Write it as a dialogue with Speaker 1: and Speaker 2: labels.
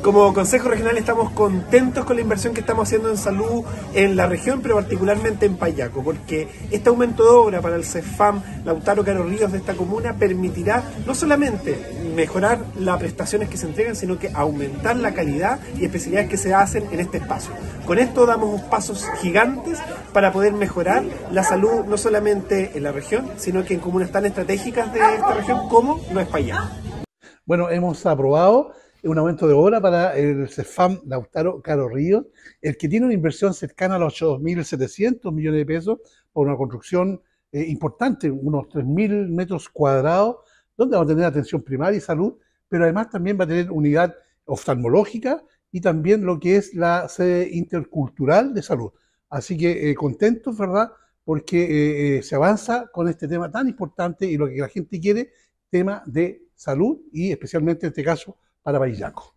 Speaker 1: Como Consejo Regional estamos contentos con la inversión que estamos haciendo en salud en la región, pero particularmente en Payaco, porque este aumento de obra para el CEFAM Lautaro Caro Ríos de esta comuna permitirá no solamente mejorar las prestaciones que se entregan, sino que aumentar la calidad y especialidades que se hacen en este espacio. Con esto damos pasos gigantes para poder mejorar la salud no solamente en la región, sino que en comunas tan estratégicas de esta región como lo es Payaco.
Speaker 2: Bueno, hemos aprobado un aumento de obra para el CEFAM Lautaro Caro Ríos, el que tiene una inversión cercana a los 8.700 millones de pesos por una construcción importante, unos 3.000 metros cuadrados, donde va a tener atención primaria y salud, pero además también va a tener unidad oftalmológica y también lo que es la sede intercultural de salud. Así que contentos, ¿verdad? Porque se avanza con este tema tan importante y lo que la gente quiere, tema de salud y especialmente en este caso para Payaco.